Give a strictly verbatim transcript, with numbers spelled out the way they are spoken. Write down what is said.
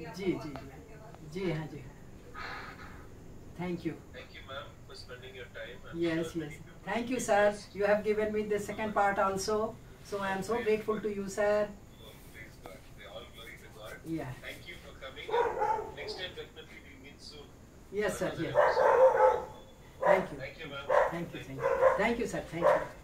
जी जी जी जी हाँ जी thank you Thank you, ma'am, for spending your time. I'm yes sure yes many people thank will you be sir impressed. you have given me the second part also so I am so Praise grateful God. to you sir Oh, praise God. All glory to God. yeah Thank you for coming. And next time, definitely we'll meet soon yes for sir another yes episode. thank you Thank you, ma'am. thank you Thank thank you. you thank you sir thank you